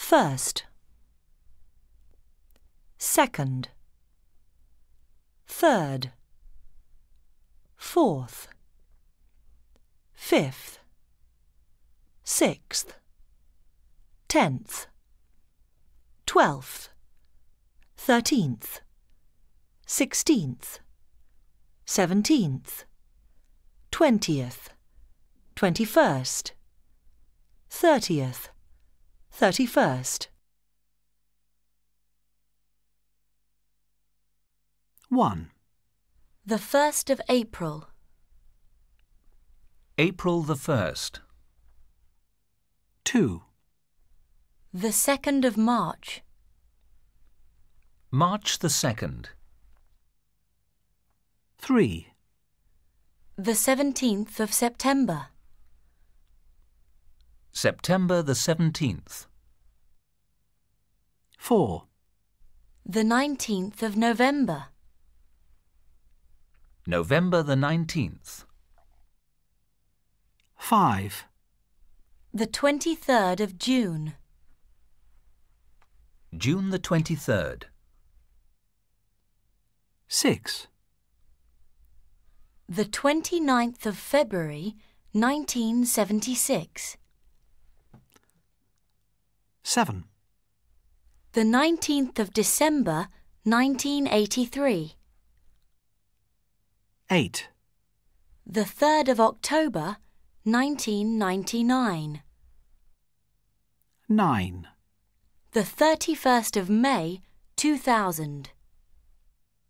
First, second, third, fourth, fifth, sixth, 10th, 12th, 13th, 16th, 17th, 20th, 21st, 30th, 31st. 1. The 1st of April. April the 1st. 2. The 2nd of March. March the 2nd. 3. The 17th of September. September the 17th. 4. The 19th of November. November the 19th. 5. The 23rd of June. June the 23rd. 6. The 29th of February, 1976. 7. The 19th of December, 1983. 8. The 3rd of October, 1999. 9. The 31st of May, 2000.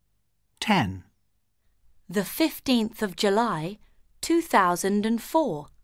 10. The 15th of July, 2004.